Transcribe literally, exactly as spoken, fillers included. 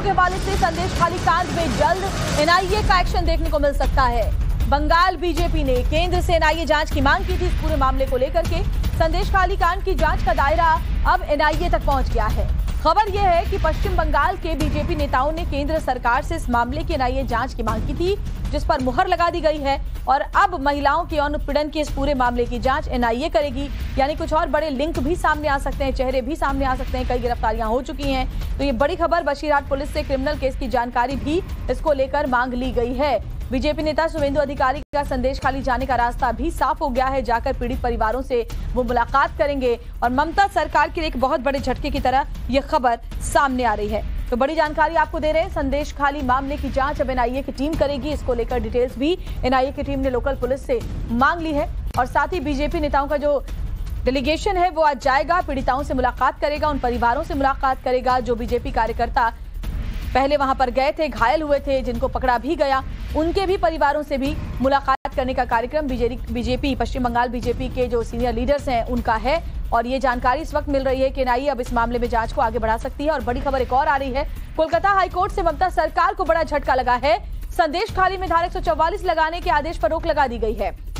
के हवाले से संदेश खाली कांड में जल्द एनआईए का एक्शन देखने को मिल सकता है। बंगाल बीजेपी ने केंद्र से एनआईए जांच की मांग की थी। इस पूरे मामले को लेकर के संदेश खाली कांड की जांच का दायरा अब एनआईए तक पहुंच गया है। खबर यह है कि पश्चिम बंगाल के बीजेपी नेताओं ने केंद्र सरकार से इस मामले की एनआईए जांच की मांग की थी, जिस पर मुहर लगा दी गई है और अब महिलाओं के यौन उत्पीड़न के इस पूरे मामले की जांच एनआईए करेगी। यानी कुछ और बड़े लिंक भी सामने आ सकते हैं, चेहरे भी सामने आ सकते हैं, कई गिरफ्तारियां हो चुकी हैं। तो ये बड़ी खबर, बशीरहाट पुलिस से क्रिमिनल केस की जानकारी भी इसको लेकर मांग ली गई है। बीजेपी नेता शुभेंदु अधिकारी का संदेश खाली जाने का रास्ता भी साफ हो गया है। जाकर पीड़ित परिवारों से वो मुलाकात करेंगे और ममता सरकार के लिए एक बहुत बड़े झटके की तरह यह खबर सामने आ रही है। तो बड़ी जानकारी आपको दे रहे हैं, संदेश खाली मामले की जांच अब एनआईए की टीम करेगी। इसको लेकर डिटेल्स भी एनआईए की टीम ने लोकल पुलिस से मांग ली है और साथ ही बीजेपी नेताओं का जो डेलीगेशन है वो आज जाएगा, पीड़िताओं से मुलाकात करेगा, उन परिवारों से मुलाकात करेगा जो बीजेपी कार्यकर्ता पहले वहां पर गए थे, घायल हुए थे, जिनको पकड़ा भी गया, उनके भी परिवारों से भी मुलाकात करने का कार्यक्रम बीजेपी पश्चिम बंगाल बीजेपी के जो सीनियर लीडर्स हैं उनका है। और ये जानकारी इस वक्त मिल रही है कि एनआईए अब इस मामले में जांच को आगे बढ़ा सकती है। और बड़ी खबर एक और आ रही है, कोलकाता हाईकोर्ट से ममता सरकार को बड़ा झटका लगा है। संदेश खाली में धारा एक सौ चौवालीस लगाने के आदेश पर रोक लगा दी गई है।